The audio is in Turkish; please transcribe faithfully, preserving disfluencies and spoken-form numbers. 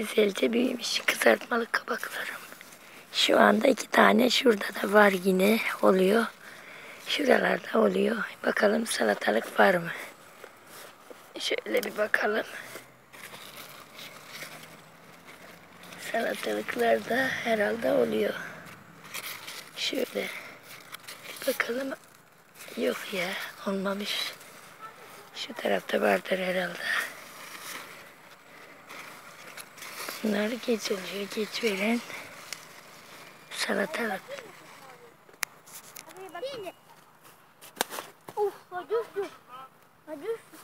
güzelce büyümüş kızartmalı kabaklarım. Şu anda iki tane şurada da var, yine oluyor. Şuralarda oluyor. Bakalım salatalık var mı? Şöyle bir bakalım. Salatalıklar da herhalde oluyor. Şöyle bakalım. Yok ya, olmamış. Şu tarafta vardır herhalde. Bunlar geç oluyor. Geç veren salatalık. Uf, hadi uf. Hadi uf.